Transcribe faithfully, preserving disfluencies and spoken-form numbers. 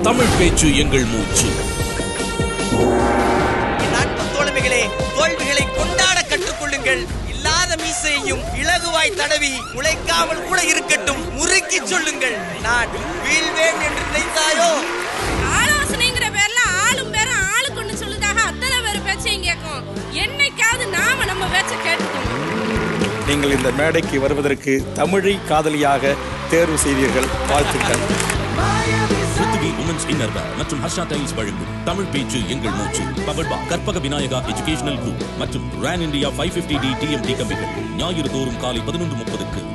தமிழ் பேச்சு எங்கள் மூச்சு. தோழமைகளே, தோல்விகளை கொண்டாட கற்றுக்கொள்ளுங்கள். இல்லாத மீசையையும் இலகுவாய் தடவி உழைக்காமல் கூட இருக்கட்டும் முறுக்கி சொல்லுங்கள். நான் வீழ்வேன் என்று நினைத்தாயோ? ஆலோசனைங்கிற பேர்ல ஆளும் பேரும் ஆளுக்கு ஒண்ணு சொல்லுதாக அத்தனை பேர் பேச்சையும் கேட்கும். என்னைக்காவது நாம நம்ம பேச்ச கேட்டுக்கோம். நீங்கள் இந்த மேடைக்கு வருவதற்கு தமிழை காதலியாக தேர்வு செய்தீர்கள். வாழ்த்துக்கள். உமன்ஸ் இன்னர்வேர் மற்றும் ஹர்ஷா டைல்ஸ் வழங்கும் தமிழ் பேச்சு எங்கள் மூச்சு powered by Karpaga Vinayaga educational group மற்றும் ரான் இந்தியா ஐந்து ஐம்பது டி டிஎம்டி கம்பிகள் ஞாயிறு தோறும் காலை பதினொன்று முப்பதுக்கு